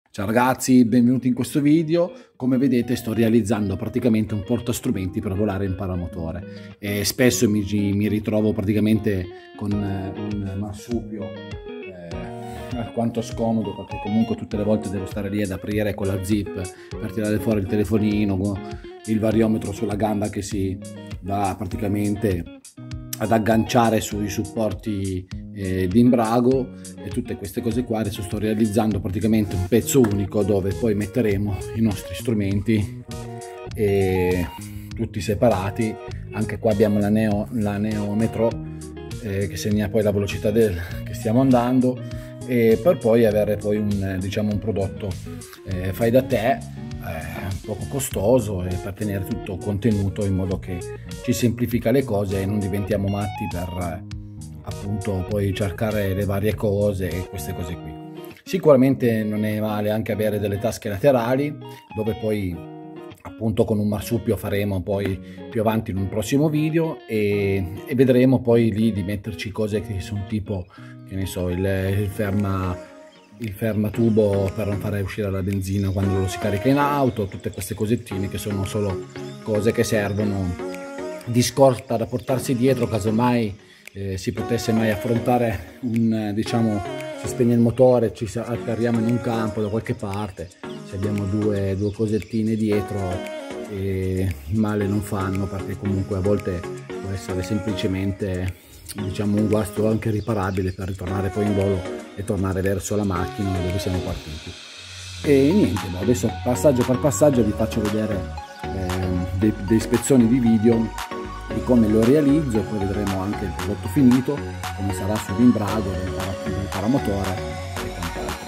Ciao ragazzi, benvenuti in questo video. Come vedete sto realizzando praticamente un portastrumenti per volare in paramotore e spesso mi ritrovo praticamente con un marsupio alquanto scomodo, perché comunque tutte le volte devo stare lì ad aprire con la zip per tirare fuori il telefonino, il variometro sulla gamba che si va praticamente ad agganciare sui supporti di imbrago e tutte queste cose qua. Adesso sto realizzando praticamente un pezzo unico dove poi metteremo i nostri strumenti tutti separati. Anche qua abbiamo la neometro che segna poi la velocità che stiamo andando, per poi avere poi un prodotto fai da te, poco costoso, e per tenere tutto contenuto in modo che ci semplifica le cose e non diventiamo matti per appunto poi cercare le varie cose e queste cose qui. Sicuramente non è male anche avere delle tasche laterali, dove poi appunto con un marsupio faremo poi più avanti in un prossimo video e vedremo poi lì di metterci cose che sono tipo, che ne so, il fermatubo per non fare uscire la benzina quando lo si carica in auto, tutte queste cosettine che sono solo cose che servono di scorta da portarsi dietro caso mai si potesse mai affrontare si spegne il motore, ci atterriamo in un campo da qualche parte. Se abbiamo due cosettine dietro, male non fanno, perché comunque a volte può essere semplicemente un guasto anche riparabile per ritornare poi in volo e tornare verso la macchina dove siamo partiti. E niente, adesso passaggio per passaggio vi faccio vedere dei spezzoni di video di come lo realizzo, e poi vedremo anche il prodotto finito, come sarà sull'imbrago del paramotore e quant'altro.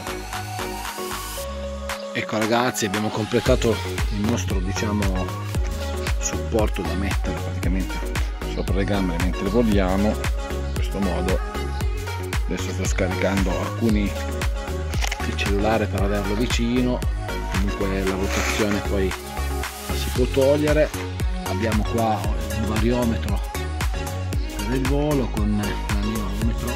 Ecco ragazzi, abbiamo completato il nostro supporto da mettere praticamente sopra le gambe mentre voliamo, in questo modo. Adesso sto scaricando il cellulare per averlo vicino, comunque la rotazione poi la si può togliere. Abbiamo qua un variometro per il volo con l'aneometro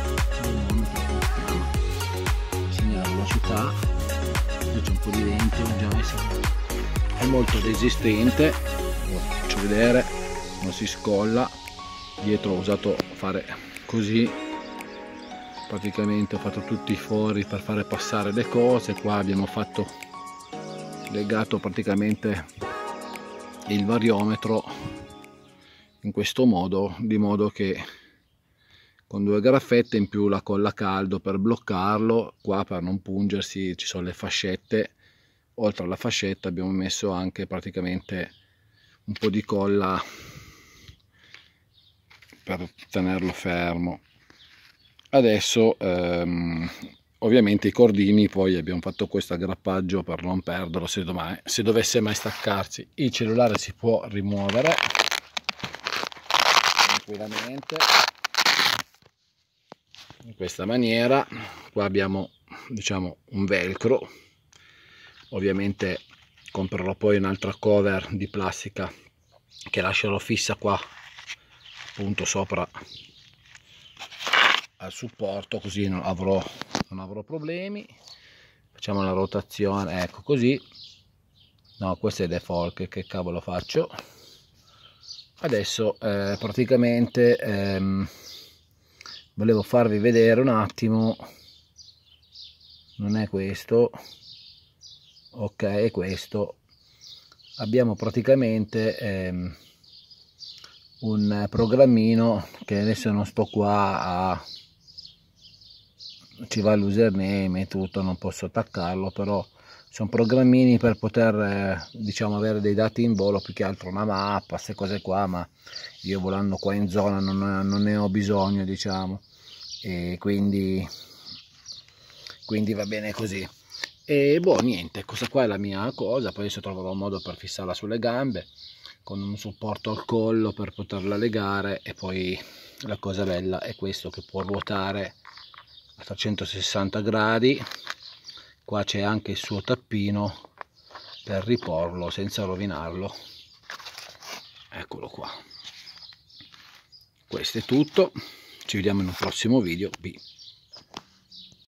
segna la velocità. C'è un po' di vento, è molto resistente, lo faccio vedere, non si scolla. Dietro ho usato fare così, praticamente ho fatto tutti i fori per fare passare le cose. Qua abbiamo legato praticamente il variometro in questo modo, di modo che con due graffette in più la colla a caldo per bloccarlo. Qua, per non pungersi, ci sono le fascette. Oltre alla fascetta abbiamo messo anche praticamente un po' di colla per tenerlo fermo. Adesso ovviamente i cordini, poi abbiamo fatto questo aggrappaggio per non perderlo se dovesse mai staccarsi. Il cellulare si può rimuovere tranquillamente in questa maniera. Qua abbiamo un velcro, ovviamente comprerò poi un'altra cover di plastica che lascerò fissa qua appunto sopra al supporto, così non avrò problemi. Facciamo la rotazione, ecco così. No, questo è default, che cavolo faccio adesso? Praticamente volevo farvi vedere un attimo, non è questo, ok, è questo. Abbiamo praticamente un programmino che adesso non sto qua ci va l'username e tutto, non posso attaccarlo, però sono programmini per poter avere dei dati in volo, più che altro una mappa, queste cose qua, ma io volando qua in zona non ne ho bisogno, e quindi va bene così. E boh, niente, questa qua è la mia cosa. Poi adesso troverò un modo per fissarla sulle gambe con un supporto al collo per poterla legare, e poi la cosa bella è questo, che può ruotare a 360 gradi. Qua c'è anche il suo tappino per riporlo senza rovinarlo, eccolo qua. Questo è tutto, ci vediamo in un prossimo video.